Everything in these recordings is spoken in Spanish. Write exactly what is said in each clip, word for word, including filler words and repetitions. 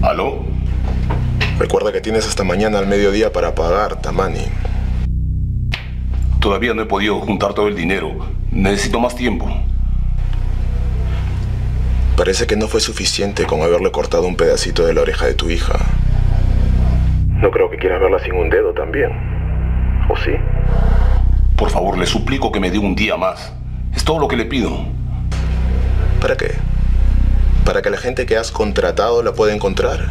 ¿Aló? Recuerda que tienes hasta mañana al mediodía para pagar, Tamani. Todavía no he podido juntar todo el dinero. Necesito más tiempo. Parece que no fue suficiente con haberle cortado un pedacito de la oreja de tu hija. No creo que quieras verla sin un dedo también. ¿O sí? Por favor, le suplico que me dé un día más. Es todo lo que le pido. ¿Para qué? ¿Para que la gente que has contratado la pueda encontrar?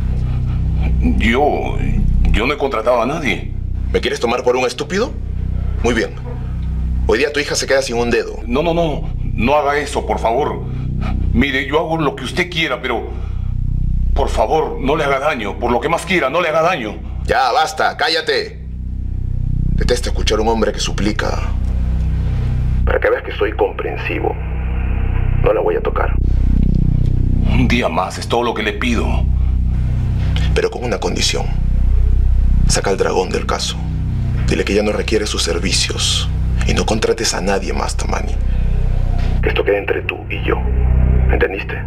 Yo... yo no he contratado a nadie. ¿Me quieres tomar por un estúpido? Muy bien. Hoy día tu hija se queda sin un dedo. No, no, no. No haga eso, por favor. Mire, yo hago lo que usted quiera, pero... por favor, no le haga daño. Por lo que más quiera, no le haga daño. Ya, basta. Cállate. Detesto escuchar a un hombre que suplica. Para que veas que soy comprensivo. No la voy a tocar. Un día más, es todo lo que le pido. Pero con una condición. Saca al dragón del caso. Dile que ya no requiere sus servicios. Y no contrates a nadie más, Tamani. Que esto quede entre tú y yo. ¿Entendiste?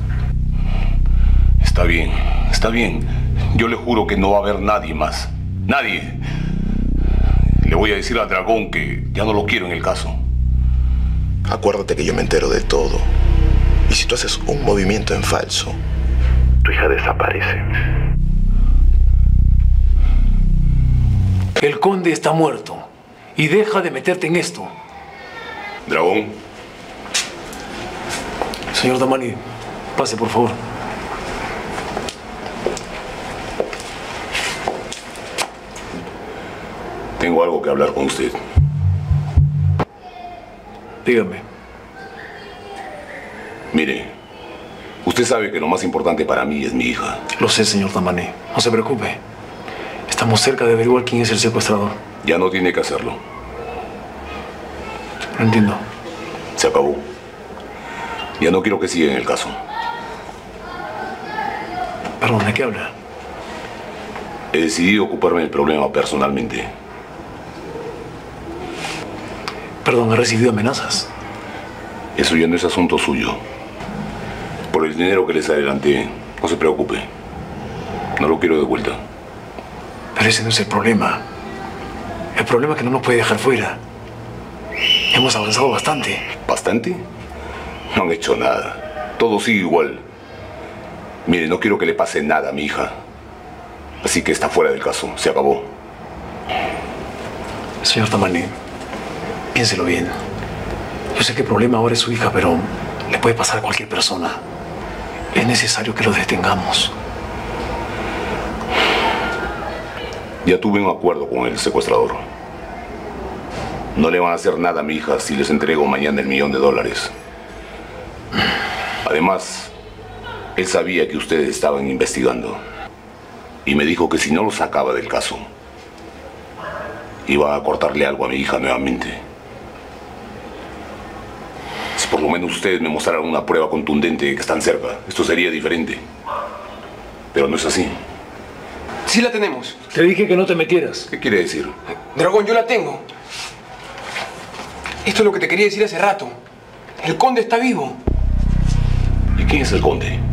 Está bien, está bien. Yo le juro que no va a haber nadie más. Nadie. Le voy a decir al dragón que ya no lo quiero en el caso. Acuérdate que yo me entero de todo. Y si tú haces un movimiento en falso, tu hija desaparece. El conde está muerto. Y deja de meterte en esto. Dragón. Señor Tamani, pase, por favor. Tengo algo que hablar con usted. Dígame. Mire, usted sabe que lo más importante para mí es mi hija. Lo sé, señor Tamani. No se preocupe. Estamos cerca de averiguar quién es el secuestrador. Ya no tiene que hacerlo. No entiendo. Se acabó. Ya no quiero que siga en el caso. Perdón, ¿de qué habla? He decidido ocuparme del problema personalmente. Perdón, ¿ha recibido amenazas? Eso ya no es asunto suyo. Por el dinero que les adelanté, no se preocupe. No lo quiero de vuelta. Pero ese no es el problema. El problema es que no nos puede dejar fuera. Hemos avanzado bastante. ¿Bastante? No han hecho nada. Todo sigue igual. Mire, no quiero que le pase nada a mi hija. Así que está fuera del caso. Se acabó. Señor Tamani, piénselo bien. Yo sé que el problema ahora es su hija, pero le puede pasar a cualquier persona. Es necesario que lo detengamos. Ya tuve un acuerdo con el secuestrador. No le van a hacer nada a mi hija si les entrego mañana el millón de dólares. Además, él sabía que ustedes estaban investigando. Y me dijo que si no lo sacaba del caso, iba a cortarle algo a mi hija nuevamente. Si por lo menos ustedes me mostraran una prueba contundente de que están cerca, esto sería diferente. Pero no es así. Sí la tenemos. Te dije que no te metieras. ¿Qué quiere decir? Dragón, yo la tengo. Esto es lo que te quería decir hace rato. El conde está vivo. ¿Y quién es el conde?